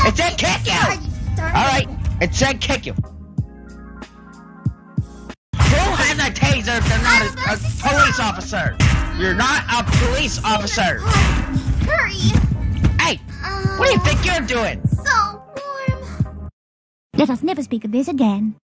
It said kick you! Alright, it said kick you. Who has a taser? They're not a police officer. You're not a police officer. Hurry! Hey, what do you think you're doing? So warm. Let us never speak of this again.